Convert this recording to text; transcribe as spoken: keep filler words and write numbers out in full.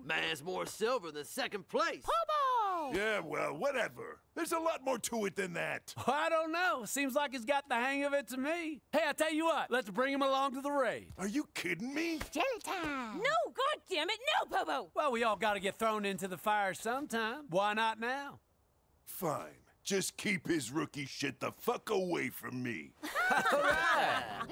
Man's more silver than second place. Pobo! Yeah, well, whatever. There's a lot more to it than that. I don't know. Seems like he's got the hang of it to me. Hey, I tell you what, let's bring him along to the raid. Are you kidding me? Jelly time! No, God damn it, no, Pobo! Well, we all gotta get thrown into the fire sometime. Why not now? Fine. Just keep his rookie shit the fuck away from me. All right.